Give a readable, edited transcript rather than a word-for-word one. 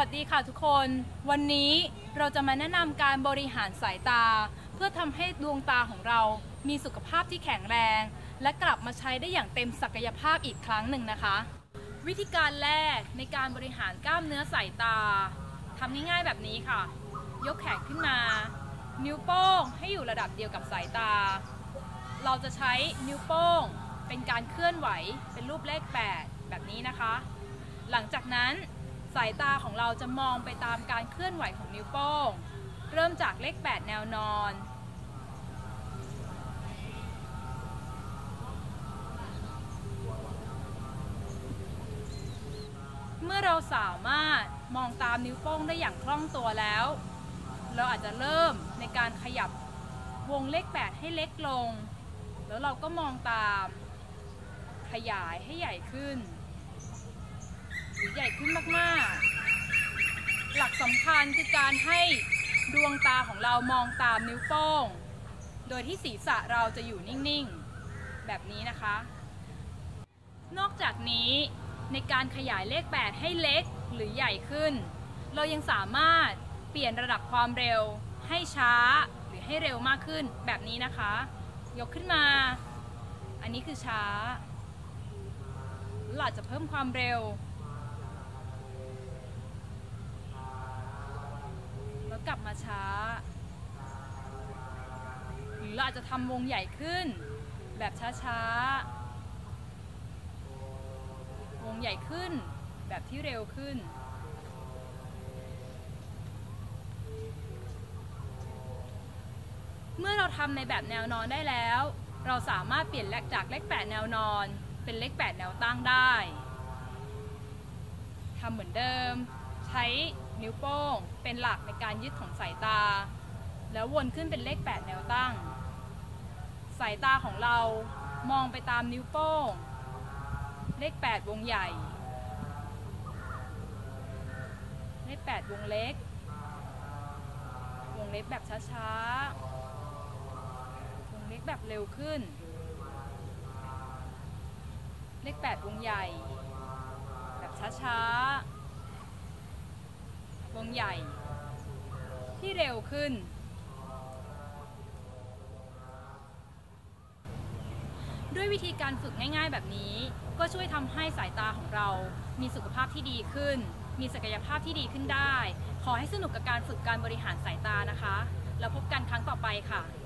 ดีค่ะทุกคนวันนี้เราจะมาแนะนำการบริหารสายตาเพื่อทำให้ดวงตาของเรามีสุขภาพที่แข็งแรงและกลับมาใช้ได้อย่างเต็มศักยภาพอีกครั้งหนึ่งนะคะวิธีการแรกในการบริหารกล้ามเนื้อสายตาทำง่ายๆแบบนี้ค่ะยกแขนขึ้นมานิ้วโป้งให้อยู่ระดับเดียวกับสายตาเราจะใช้นิ้วโป้งเป็นการเคลื่อนไหวเป็นรูปเลข8แบบนี้นะคะหลังจากนั้นสายตาของเราจะมองไปตามการเคลื่อนไหวของนิ้วโป้งเริ่มจากเลข8แนวนอนเมื่อเราสามารถมองตามนิ้วโป้งได้อย่างคล่องตัวแล้วเราอาจจะเริ่มในการขยับวงเลข8ให้เล็กลงแล้วเราก็มองตามขยายให้ใหญ่ขึ้นหรือใหญ่ขึ้นมากๆหลักสำคัญคือการให้ดวงตาของเรามองตามนิ้วโป้งโดยที่ศีรษะเราจะอยู่นิ่งๆแบบนี้นะคะนอกจากนี้ในการขยายเลข8ให้เล็กหรือใหญ่ขึ้นเรายังสามารถเปลี่ยนระดับความเร็วให้ช้าหรือให้เร็วมากขึ้นแบบนี้นะคะยกขึ้นมาอันนี้คือช้าเราอาจจะเพิ่มความเร็วแล้วกลับมาช้าหรือเราอาจจะทำวงใหญ่ขึ้นแบบช้าๆวงใหญ่ขึ้นแบบที่เร็วขึ้นเมื่อเราทำในแบบแนวนอนได้แล้วเราสามารถเปลี่ยนจากเลข8แนวนอนเป็นเลข8แนวตั้งได้ทำเหมือนเดิมใช้นิ้วโป้งเป็นหลักในการยึดของสายตาแล้ววนขึ้นเป็นเลข8แนวตั้งสายตาของเรามองไปตามนิ้วโป้งเลข8วงใหญ่เลข8วงเล็กวงเล็กแบบช้าๆวงเล็กแบบเร็วขึ้นเลข8วงใหญ่แบบช้าๆวงใหญ่ที่เร็วขึ้นด้วยวิธีการฝึกง่ายๆแบบนี้ก็ช่วยทำให้สายตาของเรามีสุขภาพที่ดีขึ้นมีศักยภาพที่ดีขึ้นได้ขอให้สนุกกับการฝึกการบริหารสายตานะคะแล้วพบกันครั้งต่อไปค่ะ